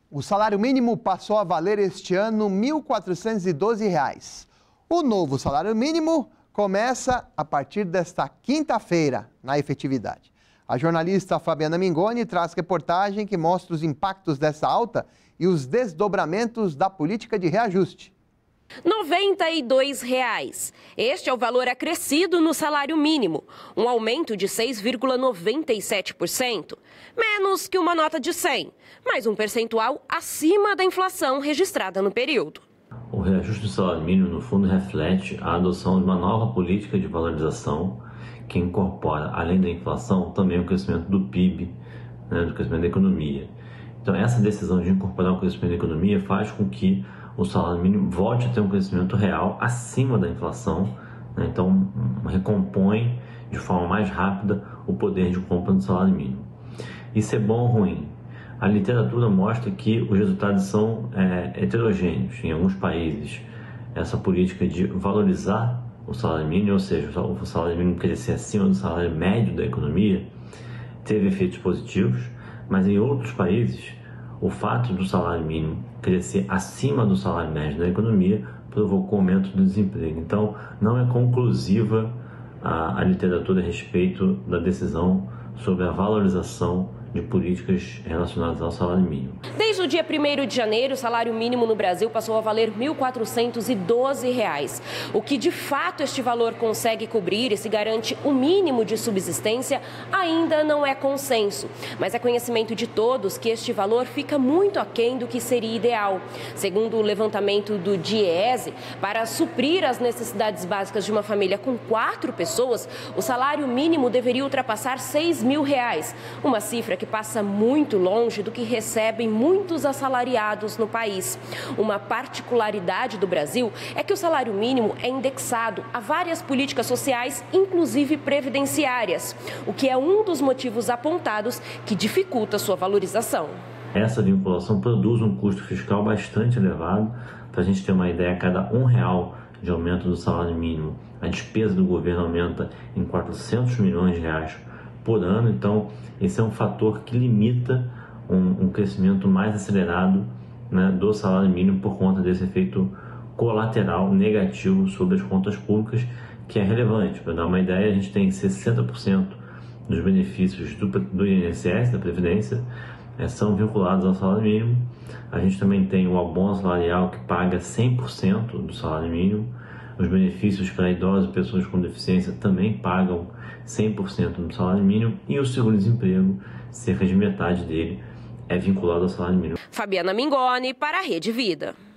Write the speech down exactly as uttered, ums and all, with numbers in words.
O salário mínimo passou a valer este ano mil quatrocentos e doze reais. O novo salário mínimo começa a partir desta quinta-feira, na efetividade. A jornalista Fabiana Mingoni traz reportagem que mostra os impactos dessa alta e os desdobramentos da política de reajuste. noventa e dois reais. Este é o valor acrescido no salário mínimo, um aumento de seis vírgula noventa e sete por cento, menos que uma nota de cem, mas um percentual acima da inflação registrada no período. O reajuste do salário mínimo, no fundo, reflete a adoção de uma nova política de valorização que incorpora, além da inflação, também o crescimento do P I B, né, do crescimento da economia. Então, essa decisão de incorporar o crescimento da economia faz com que o salário mínimo volte a ter um crescimento real acima da inflação, né? Então recompõe de forma mais rápida o poder de compra do salário mínimo. Isso é bom ou ruim? A literatura mostra que os resultados são é, heterogêneos. Em alguns países, essa política de valorizar o salário mínimo, ou seja, o salário mínimo crescer acima do salário médio da economia, teve efeitos positivos, mas em outros países, o fato do salário mínimo crescer acima do salário médio da economia provocou aumento do desemprego. Então, não é conclusiva a, a literatura a respeito da decisão sobre a valorização de políticas relacionadas ao salário mínimo. Desde o dia primeiro de janeiro, o salário mínimo no Brasil passou a valer mil quatrocentos e doze reais. O que de fato este valor consegue cobrir e se garante o mínimo de subsistência ainda não é consenso. Mas é conhecimento de todos que este valor fica muito aquém do que seria ideal. Segundo o levantamento do DIEESE, para suprir as necessidades básicas de uma família com quatro pessoas, o salário mínimo deveria ultrapassar seis mil reais. Uma cifra que passa muito longe do que recebem muitos assalariados no país. Uma particularidade do Brasil é que o salário mínimo é indexado a várias políticas sociais, inclusive previdenciárias, o que é um dos motivos apontados que dificulta sua valorização. Essa vinculação produz um custo fiscal bastante elevado. Para a gente ter uma ideia, a cada um real de aumento do salário mínimo, a despesa do governo aumenta em quatrocentos milhões de reais por ano. Então, esse é um fator que limita um, um crescimento mais acelerado, né, do salário mínimo por conta desse efeito colateral negativo sobre as contas públicas, que é relevante. Para dar uma ideia, a gente tem sessenta por cento dos benefícios do, do I N S S, da Previdência, é, são vinculados ao salário mínimo. A gente também tem o abono salarial, que paga cem por cento do salário mínimo. Os benefícios para idosos e pessoas com deficiência também pagam cem por cento do salário mínimo, e o seguro-desemprego, cerca de metade dele, é vinculado ao salário mínimo. Fabiana Mingoni para a Rede Vida.